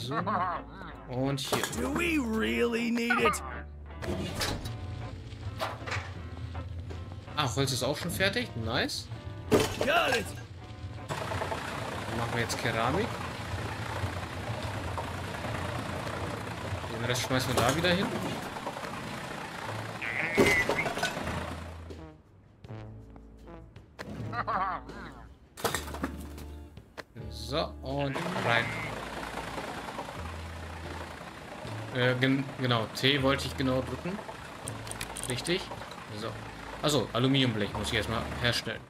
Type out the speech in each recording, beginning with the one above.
So. Und hier. Do we really need it? Ah, Holz ist auch schon fertig. Nice. Got it. Dann machen wir jetzt Keramik. Den Rest schmeißen wir da wieder hin. So, und rein. Genau, T wollte ich genau drücken. Richtig. So. Also, Aluminiumblech muss ich erstmal herstellen.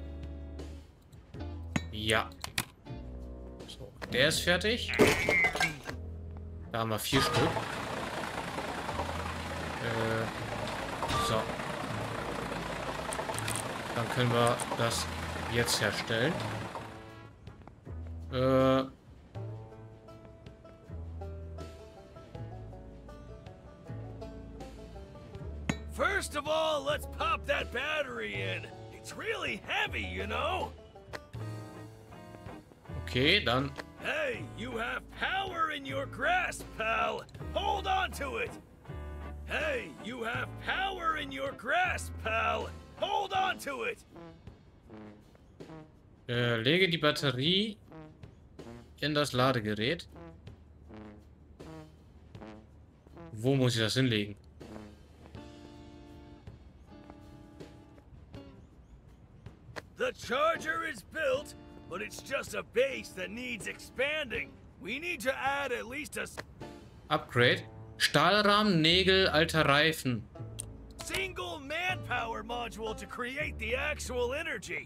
Ja. So, der ist fertig. Da haben wir 4 Stück. So. Dann können wir das jetzt herstellen. First of all, let's pop that battery in. It's really heavy, you know? Okay, dann. Hey, you have power in your grasp, pal. Hold on to it. Hey, you have power in your grasp, pal. Hold on to it. Lege die Batterie in das Ladegerät. Wo muss ich das hinlegen? The charger is built, but it's just a base that needs expanding. We need to add at least a Upgrade. Stahlrahmen, Nägel, alter Reifen. single manpower module to create the actual energy.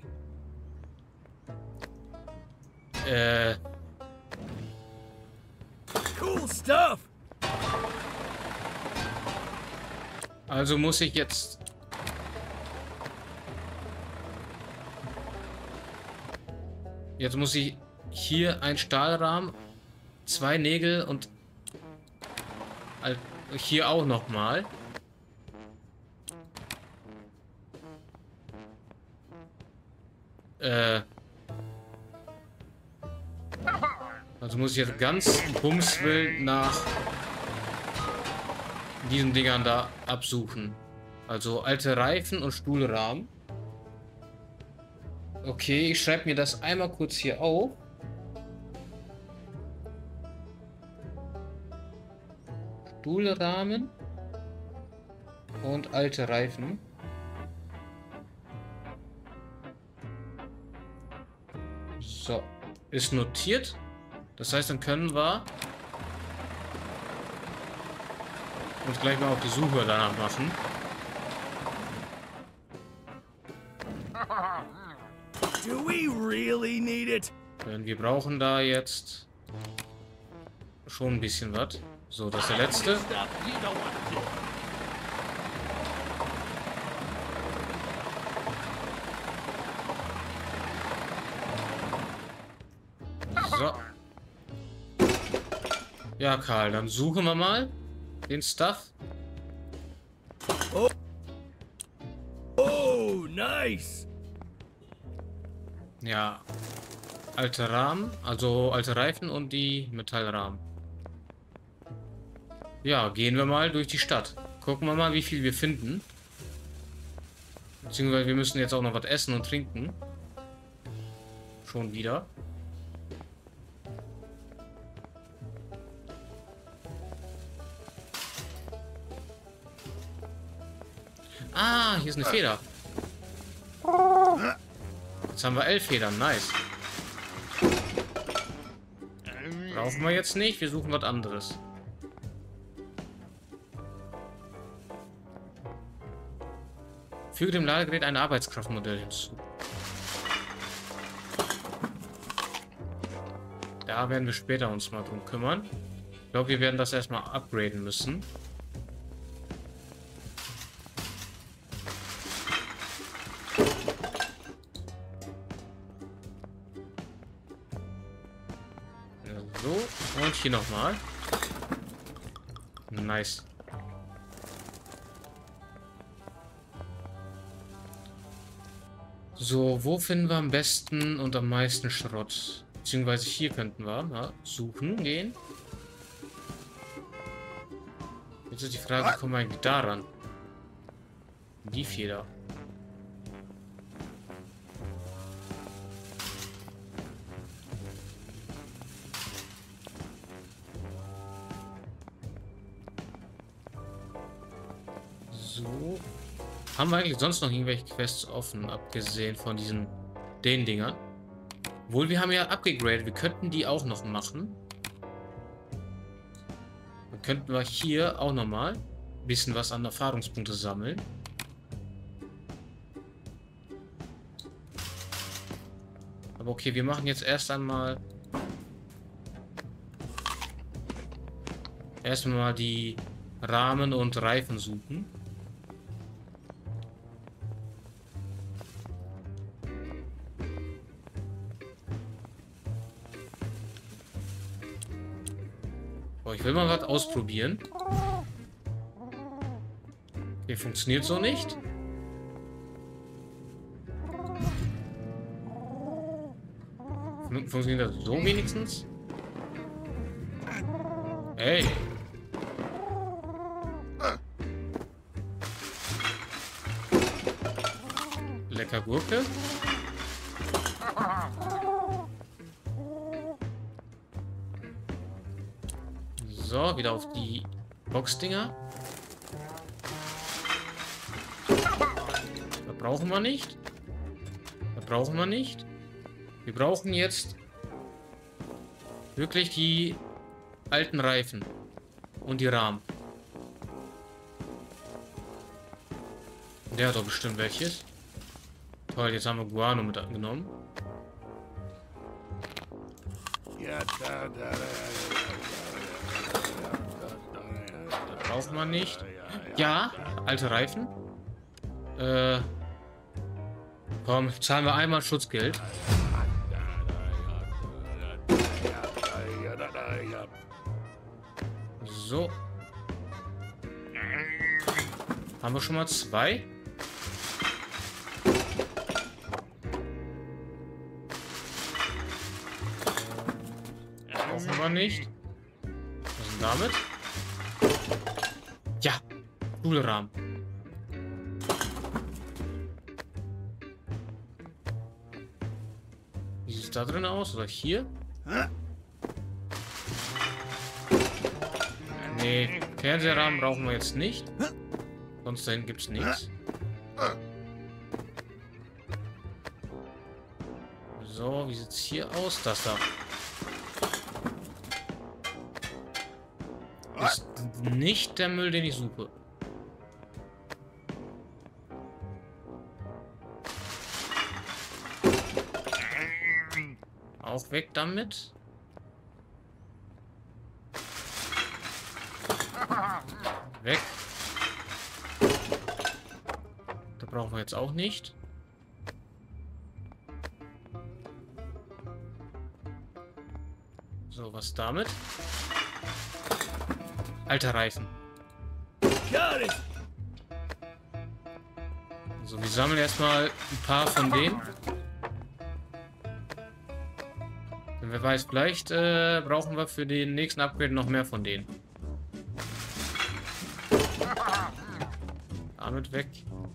Cool stuff. Also muss ich jetzt... Jetzt muss ich hier ein Stahlrahmen, 2 Nägel und hier auch nochmal. Also muss ich jetzt ganz bumswill nach diesen Dingern da absuchen. Also alte Reifen und Stuhlrahmen. Okay, ich schreibe mir das einmal kurz hier auf. Stuhlrahmen und alte Reifen. So, ist notiert. Das heißt, dann können wir uns gleich mal auf die Suche danach machen. Do we really need it? Denn wir brauchen da jetzt schon ein bisschen was. So, das ist der letzte. So. Ja, Karl, dann suchen wir mal den Stuff. Oh, nice. Ja. Alte Rahmen, also alte Reifen und die Metallrahmen. Ja, gehen wir mal durch die Stadt. Gucken wir mal, wie viel wir finden. Beziehungsweise wir müssen jetzt auch noch was essen und trinken. Schon wieder. Ah, hier ist eine Feder. Jetzt haben wir 11 Federn, nice. Brauchen wir jetzt nicht, wir suchen was anderes. Füge dem Ladegerät ein Arbeitskraftmodell hinzu. Da werden wir später uns mal drum kümmern. Ich glaube, wir werden das erstmal upgraden müssen. So, und hier nochmal. Nice. So, wo finden wir am besten und am meisten Schrott? Beziehungsweise hier könnten wir mal suchen gehen. Jetzt ist die Frage, wie kommen wir eigentlich daran? Die Feder. So. Haben wir eigentlich sonst noch irgendwelche Quests offen, abgesehen von den Dingern? Obwohl, wir haben ja abgegradet. Wir könnten die auch noch machen. Dann könnten wir hier auch nochmal ein bisschen was an Erfahrungspunkte sammeln. Aber okay, wir machen jetzt erst einmal die Rahmen und Reifen suchen. Oh, ich will mal was ausprobieren. Okay, funktioniert so nicht. Funktioniert das so wenigstens? Ey. Lecker Gurke. So, wieder auf die Boxdinger. Das brauchen wir nicht. Das brauchen wir nicht. Wir brauchen jetzt wirklich die alten Reifen und die Rahmen. Der hat doch bestimmt welches. Toll, jetzt haben wir Guano mit angenommen. Braucht man nicht. Ja, alte Reifen. Komm, zahlen wir einmal Schutzgeld. So. Haben wir schon mal 2? Brauchen wir nicht. Was ist denn damit? Ja, Stuhlrahmen. Wie sieht es da drin aus? Oder hier? Nee, Fernsehrahmen brauchen wir jetzt nicht. Sonst dahin gibt es nichts. So, wie sieht es hier aus? Das da. Ist nicht der Müll, den ich suche. Auch weg damit. Weg. Da brauchen wir jetzt auch nicht. So, was damit? Alter Reifen. So, wir sammeln erstmal ein paar von denen. Denn wer weiß, vielleicht brauchen wir für den nächsten Upgrade noch mehr von denen. Damit weg.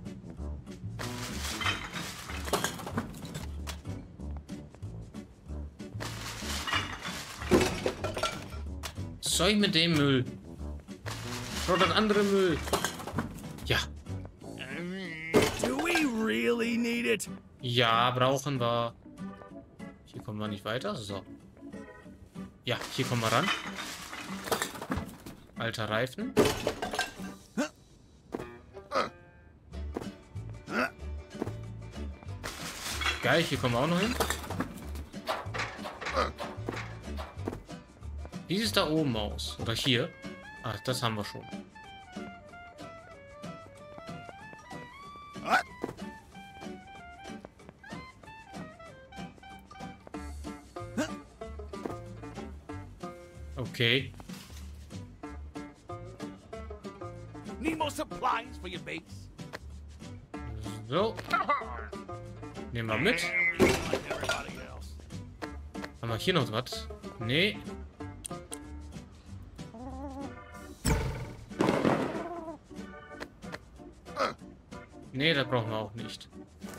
Was soll ich mit dem Müll? Oder das andere Müll. Ja. Do we really need it? Ja, brauchen wir. Hier kommen wir nicht weiter. So. Ja, hier kommen wir ran. Alter Reifen. Geil, hier kommen wir auch noch hin. Wie sieht es da oben aus? Oder hier? Ach, das haben wir schon. Okay. Need more supplies for your base? So. Nehmen wir mit. Haben wir hier noch was? Nee. Nee, das brauchen wir auch nicht.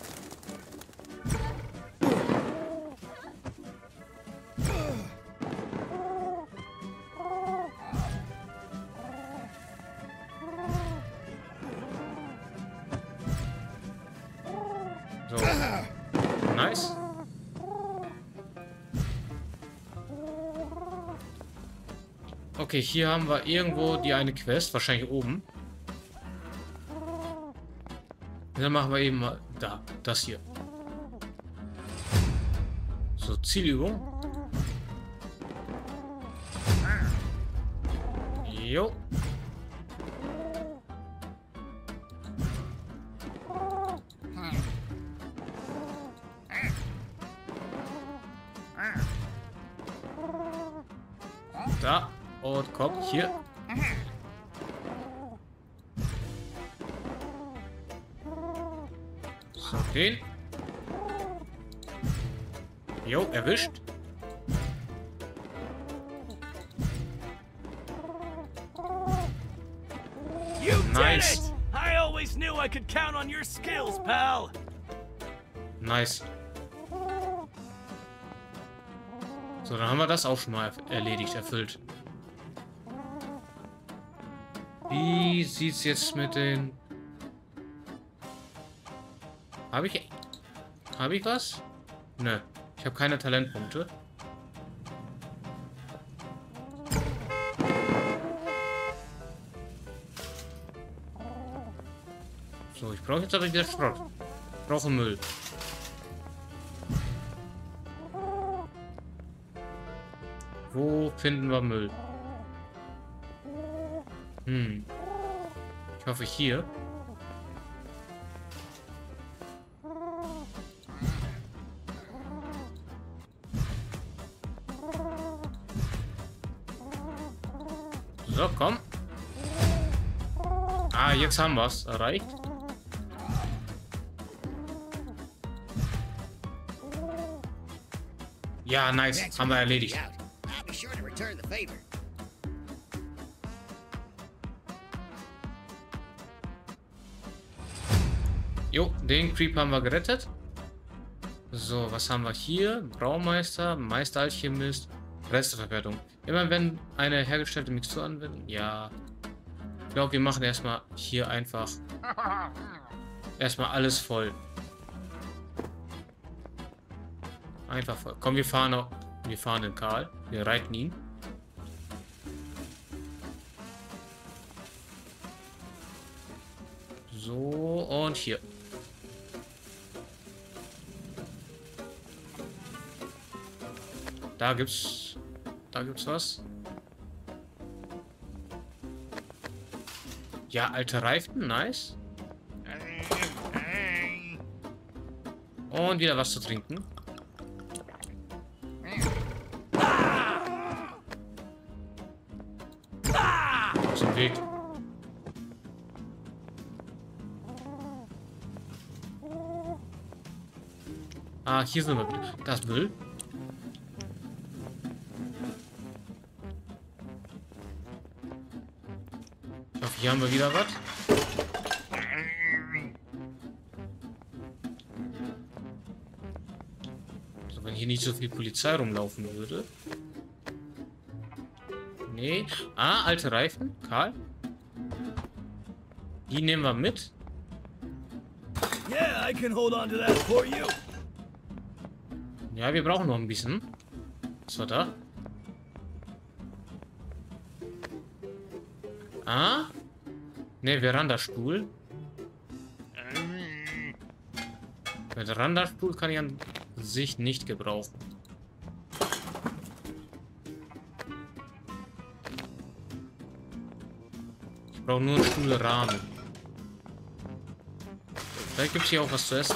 So. Nice. Okay, hier haben wir irgendwo die eine Quest, wahrscheinlich oben. Dann machen wir eben mal da, das hier. So, Zielübung. Jo. Da. Und komm, hier. So, den. Jo, erwischt. You did Nice. it! I always knew I could count on your skills, pal. Nice. So, dann haben wir das auch schon mal erledigt, erfüllt. Wie sieht's jetzt mit den... Habe ich was? Nö. Ich habe keine Talentpunkte. So, ich brauche jetzt aber wieder Schrott. Ich brauche Müll. Wo finden wir Müll? Ich hoffe hier. So, komm. Ah, jetzt haben wir es erreicht. Ja, nice. Haben wir erledigt. I'll be sure to return the favor. Jo, den Creep haben wir gerettet. So, was haben wir hier? Braumeister, Meisteralchemist, Resteverwertung. Immer wenn eine hergestellte Mixtur anwenden. Ja. Ich glaube, wir machen erstmal hier einfach erstmal alles voll. Einfach voll. Komm, wir fahren den Karl. Wir reiten ihn. So, und hier. Da gibt's was. Ja, alte Reifen, nice. Und wieder was zu trinken. Aus dem Weg. Ah, hier sind wir wieder. Das Müll. Ich hoffe, hier haben wir wieder was. Also, wenn hier nicht so viel Polizei rumlaufen würde. Nee. Ah, alte Reifen. Karl. Die nehmen wir mit. Yeah, I can hold on to that for you. Ja, wir brauchen noch ein bisschen. Was war da? Ah? Ne, Verandastuhl. Mit Verandastuhl kann ich an sich nicht gebrauchen. Ich brauche nur einen Stuhlrahmen. Vielleicht gibt es hier auch was zu essen.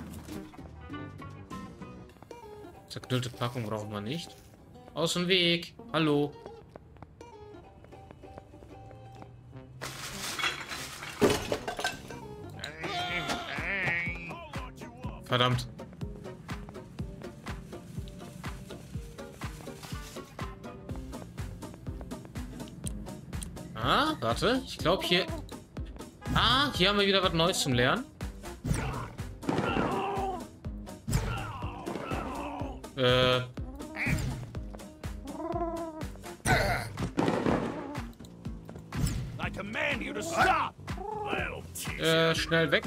Zerknüllte Packung brauchen wir nicht. Aus dem Weg. Hallo. Verdammt. Ah, warte. Ich glaube hier... Ah, hier haben wir wieder was Neues zum Lernen. I command you to stop. That'll teach you. Schnell weg.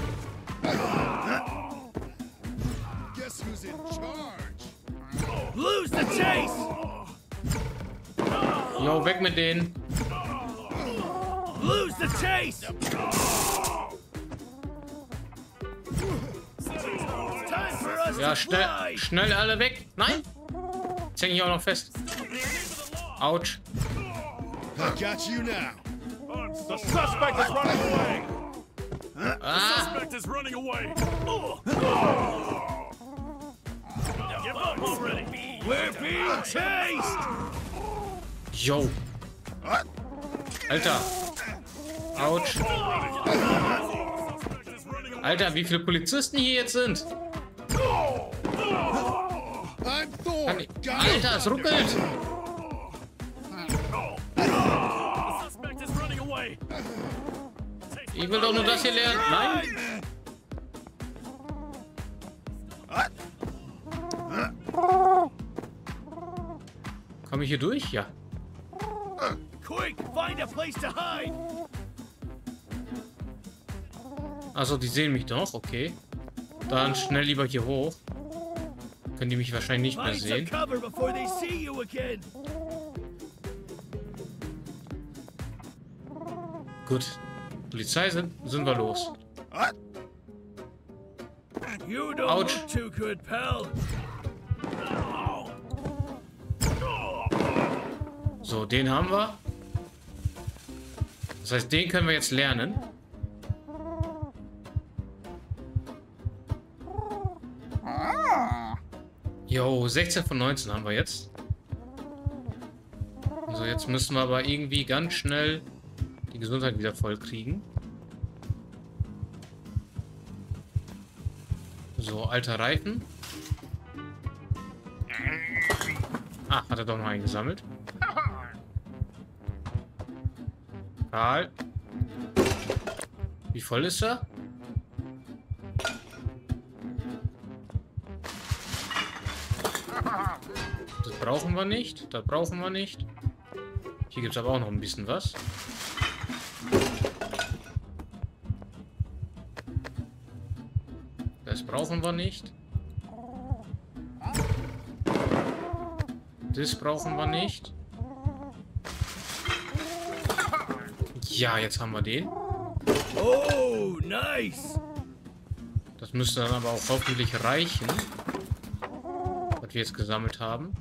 Guess who's in charge? Lose the chase. Jo, weg mit denen. Lose the chase. Time for us Ja, to schnell, fly. schnell alle weg. Nein. Jetzt hänge ich auch noch fest. Autsch. I got you now. The suspect is running away. Ah, Suspect is running away. Give up already. We're being chased. jo. Alter. Autsch. Alter, wie viele Polizisten hier jetzt sind. I'm Thor. Alter, es ruckelt. Suspect is running away. Ich will doch nur das hier lernen. Nein. Komme ich hier durch? Ja. Quick, find a place to hide. Also, die sehen mich doch. Okay. Dann schnell lieber hier hoch. Können die mich wahrscheinlich nicht mehr Find some sehen. cover before they see you again. Gut. Polizei sind wir los. You don't Ouch. look too good, pal. So, den haben wir. Das heißt, den können wir jetzt lernen. Jo, 16 von 19 haben wir jetzt. So, jetzt müssen wir aber irgendwie ganz schnell die Gesundheit wieder voll kriegen. So, alter Reifen. Ah, hat er doch noch einen gesammelt. Karl. Wie voll ist er? Das brauchen wir nicht. Das brauchen wir nicht. Hier gibt es aber auch noch ein bisschen was. Das brauchen wir nicht. Das brauchen wir nicht. Ja, jetzt haben wir den. Oh, nice. Das müsste dann aber auch hoffentlich reichen, was wir jetzt gesammelt haben.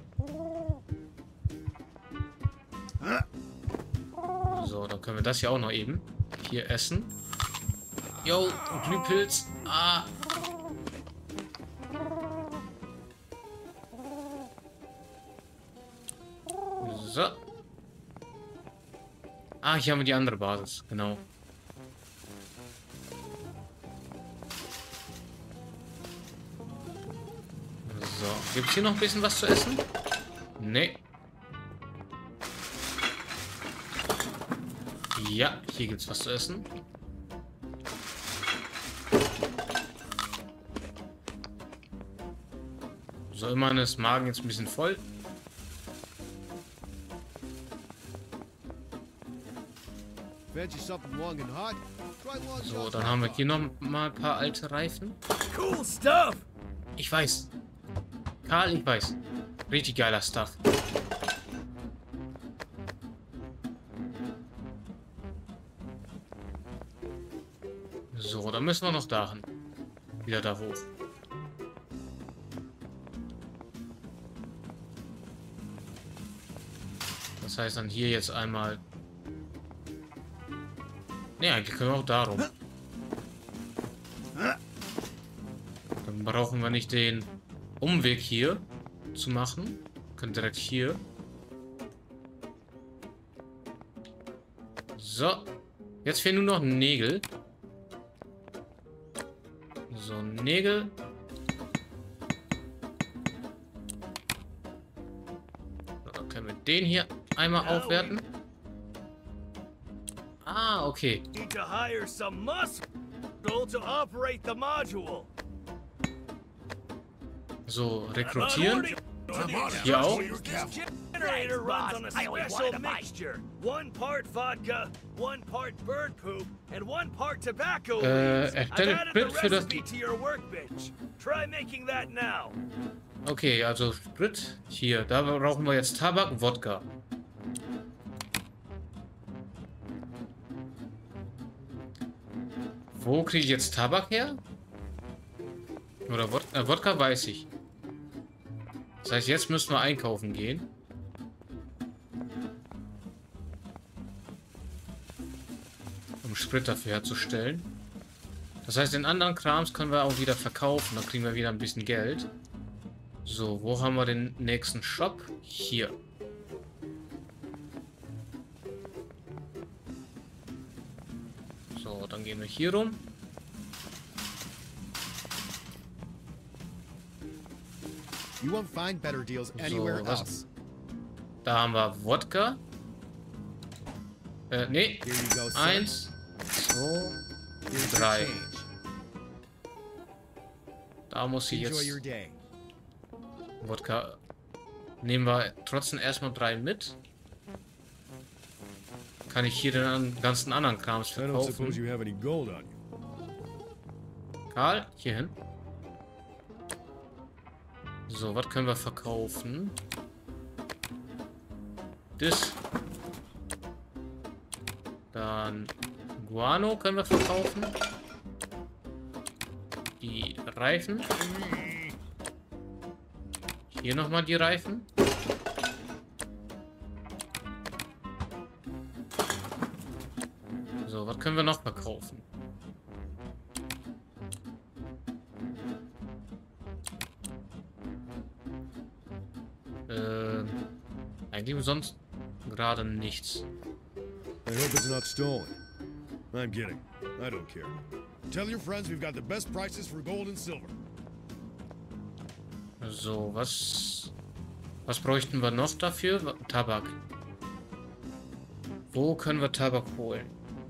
So, dann können wir das ja auch noch eben hier essen. Jo, Glühpilz. Ah. So. Ah, hier haben wir die andere Basis. Genau. So, gibt es hier noch ein bisschen was zu essen? Nee. Ja, hier gibt es was zu essen. So, immerhin ist Magen jetzt ein bisschen voll. So, dann haben wir hier noch mal ein paar alte Reifen. Cool stuff. Ich weiß. Karl, ich weiß. Richtig geiler Stuff. So, dann müssen wir noch dahin. Wieder da hoch. Das heißt dann hier jetzt einmal... Ne, eigentlich können wir auch darum. Dann brauchen wir nicht den Umweg hier zu machen. Wir können direkt hier. So. Jetzt fehlen nur noch Nägel. So, Nägel. So, dann können wir den hier einmal aufwerten. Ah, okay. Need to hire some muscle to operate the module. So, I'm rekrutieren. on it. Hier auch. This generator runs on a special mixture. 1 part vodka, 1 part bird poop, and 1 part tobacco leaves. I've erstelle added the Sprit für das... recipe to your workbench. Try making that now. Okay, also Sprit. Hier, da brauchen wir jetzt Tabak und Wodka. Wo kriege ich jetzt Tabak her? Oder Wodka weiß ich. Das heißt, jetzt müssen wir einkaufen gehen. Um Sprit dafür herzustellen. Das heißt, den anderen Krams können wir auch wieder verkaufen. Dann kriegen wir wieder ein bisschen Geld. So, wo haben wir den nächsten Shop? Hier. So, dann gehen wir hier rum. You won't find better deals anywhere was- else. Da haben wir Wodka. Nee. Here you go, sir. 1, 2, Here's your 3. change. Da muss ich Enjoy jetzt your day. Wodka. Nehmen wir trotzdem erstmal 3 mit. Kann ich hier den ganzen anderen Krams I don't suppose verkaufen. you have any gold on you. Karl, hier hin. So, was können wir verkaufen? Das. Dann Guano können wir verkaufen. Die Reifen. Hier nochmal die Reifen. So, was können wir noch verkaufen? Eigentlich sonst gerade nichts. I hope it's not stolen. I'm kidding. I don't care. Tell your friends we've got the best prices for gold and silver. So, was bräuchten wir noch dafür? Tabak. Wo können wir Tabak holen?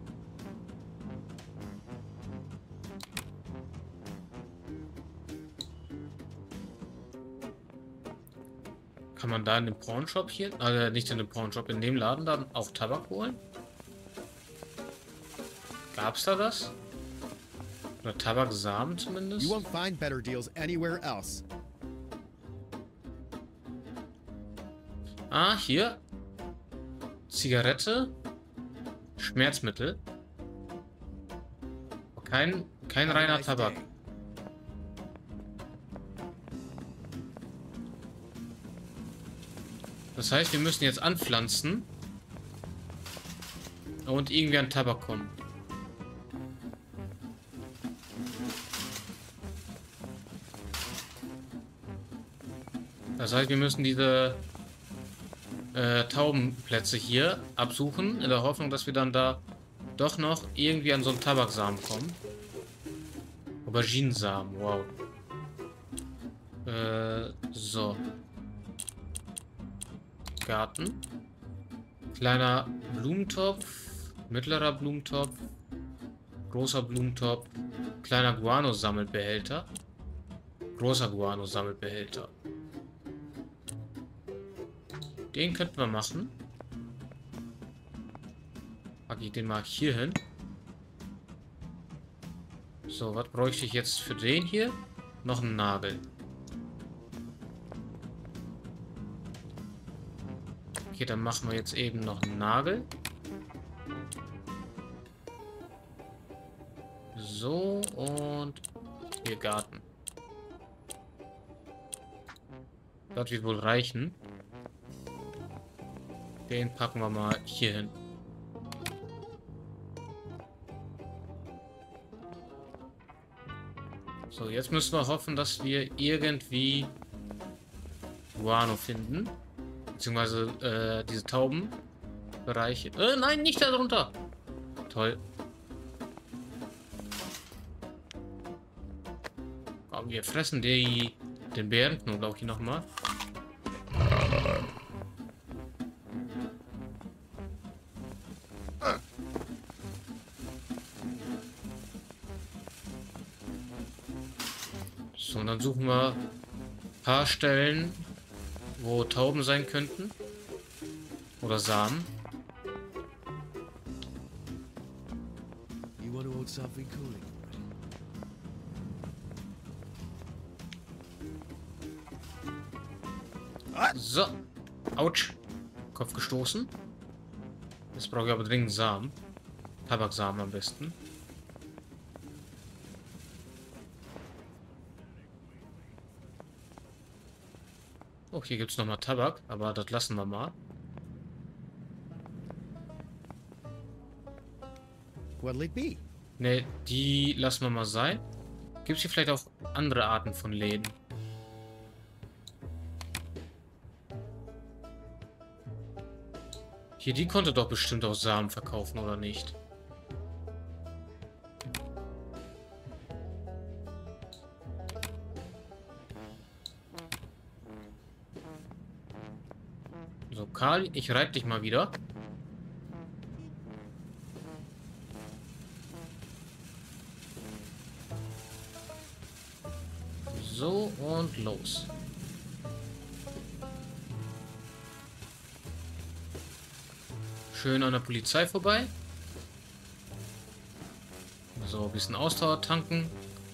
Kann man da in dem Pawnshop hier, nicht in dem Pawnshop, in dem Laden dann auch Tabak holen? Gab's da das? Oder Tabaksamen zumindest? You won't find better deals anywhere else. Ah, hier. Zigarette. Schmerzmittel. Kein Have a reiner nice Tabak. day. Das heißt, wir müssen jetzt anpflanzen und irgendwie an Tabak kommen. Das heißt, wir müssen diese Taubenplätze hier absuchen, in der Hoffnung, dass wir dann da doch noch irgendwie an so einen Tabaksamen kommen. Auberginensamen, wow. So. Garten. Kleiner Blumentopf. Mittlerer Blumentopf. Großer Blumentopf. Kleiner Guano-Sammelbehälter. Großer Guano-Sammelbehälter. Den könnten wir machen. Packe ich den mal hier hin. So, was bräuchte ich jetzt für den hier? Noch einen Nagel. Okay, dann machen wir jetzt eben noch einen Nagel. So, und hier Garten. Das wird wohl reichen. Den packen wir mal hier hin. So, jetzt müssen wir hoffen, dass wir irgendwie Guano finden. Beziehungsweise diese Taubenbereiche. Nein, nicht da drunter. Toll. Komm, wir fressen den Bärenknoblauch hier nochmal. So, und dann suchen wir paar Stellen, wo Tauben sein könnten. Oder Samen. You want to hold something cooling? So. Autsch. Kopf gestoßen. Jetzt brauche ich aber dringend Samen. Tabaksamen am besten. Oh, hier gibt es nochmal Tabak, aber das lassen wir mal. What'll it be? Ne, die lassen wir mal sein. Gibt es hier vielleicht auch andere Arten von Läden? Hier, die konnte doch bestimmt auch Samen verkaufen, oder nicht? So, Karl, ich reib dich mal wieder. So, und los. Schön an der Polizei vorbei. So, ein bisschen Ausdauer tanken.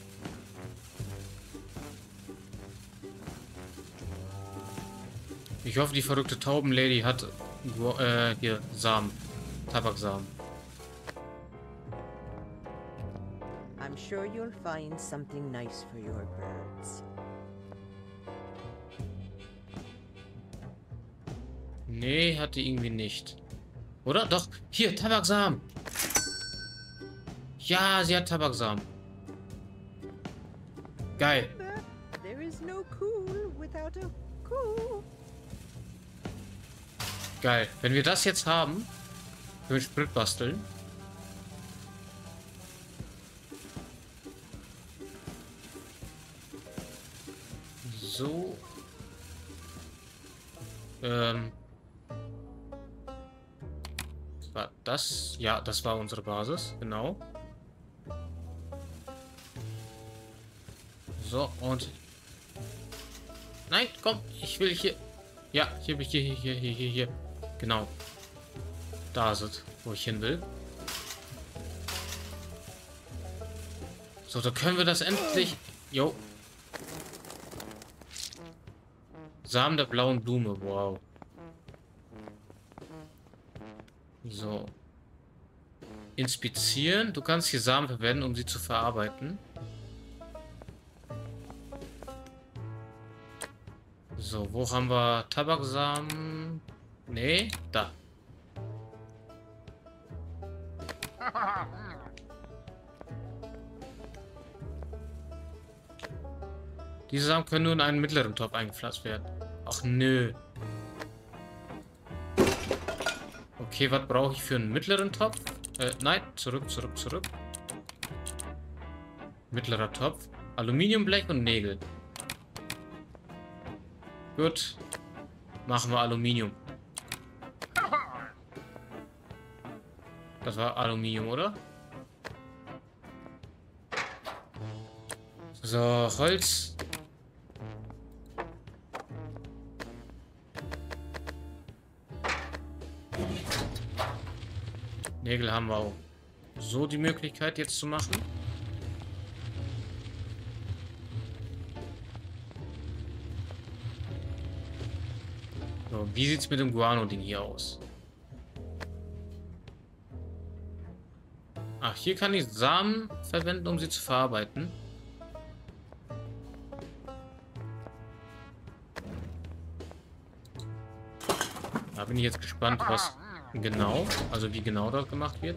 Ich hoffe, die verrückte Taubenlady hat hier Samen. Tabaksamen. I'm sure you'll find something nice for your birds. Nee, hatte irgendwie nicht. Oder? Doch. Hier, Tabaksamen. Ja, sie hat Tabaksamen. Geil. There is no cool without a cool. Geil. Wenn wir das jetzt haben, können wir Sprit basteln. So. War das? Ja, das war unsere Basis. Genau. So, und... Nein, komm, ich will hier... Ja, hier. Genau. Da ist es, wo ich hin will. So, da können wir das endlich... Jo. Samen der blauen Blume, wow. So. Inspizieren. Du kannst hier Samen verwenden, um sie zu verarbeiten. So, wo haben wir Tabaksamen? Nee, da. Diese Samen können nur in einen mittleren Topf eingepflanzt werden. Ach nö. Okay, was brauche ich für einen mittleren Topf? Nein, zurück. Mittlerer Topf. Aluminiumblech und Nägel. Gut. Machen wir Aluminium. Das war Aluminium, oder? So, Holz. Nägel haben wir auch. So die Möglichkeit jetzt zu machen. So, wie sieht es mit dem Guano-Ding hier aus? Ach, hier kann ich Samen verwenden, um sie zu verarbeiten. Da bin ich jetzt gespannt, was genau, also wie genau das gemacht wird.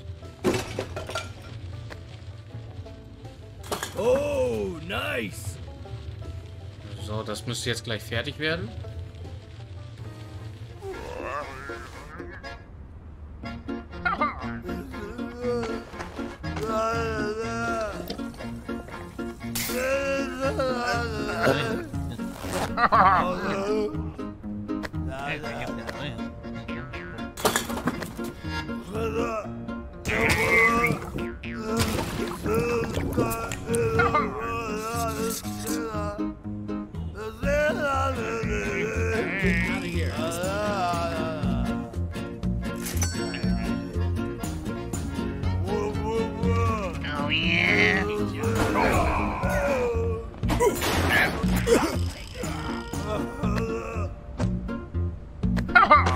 Oh, nice! So, das müsste jetzt gleich fertig werden.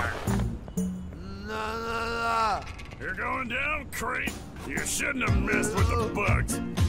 You're going down, Creep. You shouldn't have messed with the bugs.